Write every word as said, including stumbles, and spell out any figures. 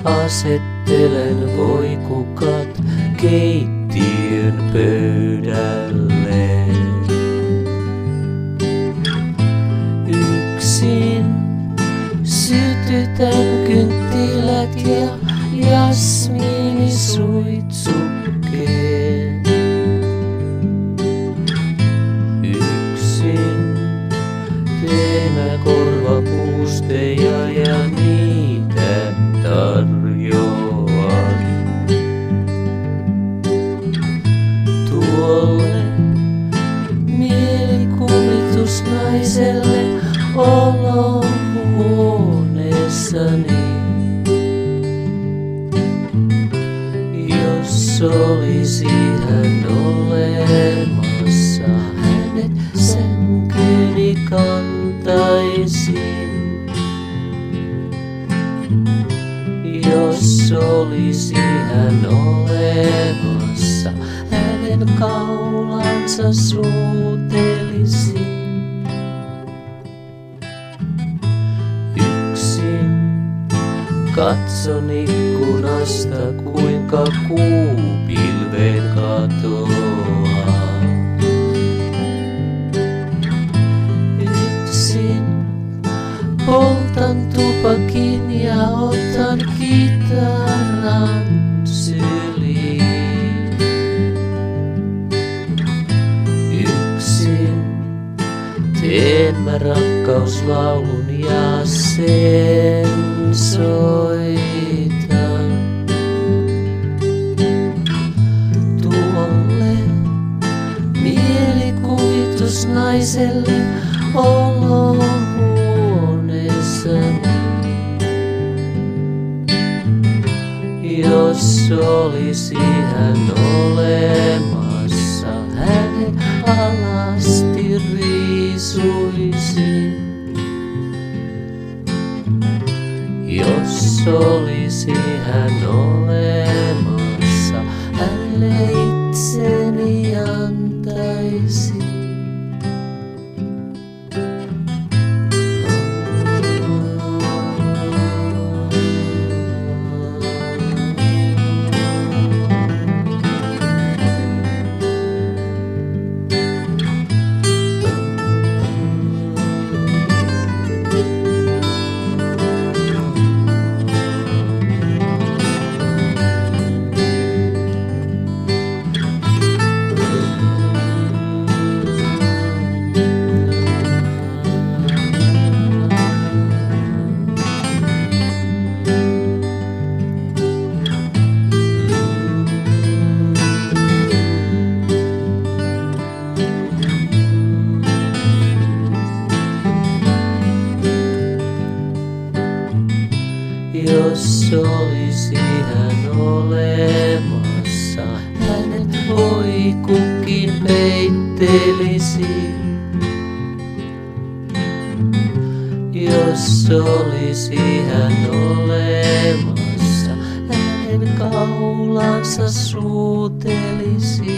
asettelen voikukat keittiön pöydälle. Yksin sytytän kynttilät ja jasmiinisuitsukkeen. Yksin teen korvapuusteja ja niitä tarjoan. Tuolle mielikuvitusnaiselle olohuoneessani. Jos olisi hän olemassa, hänet sänkyni kantaisin. Jos olisi hän olemassa, hänen kaulansa suutelisin. Yksin katson ikkunasta, kuinka kuu pilveen katoaa. Yksin poltan tupakin ja otan kitaran syliin. Yksin teen mä rakkauslaulun ja sen soitan. Tuolle mielikuvitusnaiselle olohuoneessani. Jos olisi hän olemassa, hänet alasti riisuisin. Jos olisi hän olemassa, hänelle itseni antaisin. Jos olisi hän olemassa, hänet voi kukin peittelisi. Jos olisi hän olemassa, hänen kaulansa suutelisi.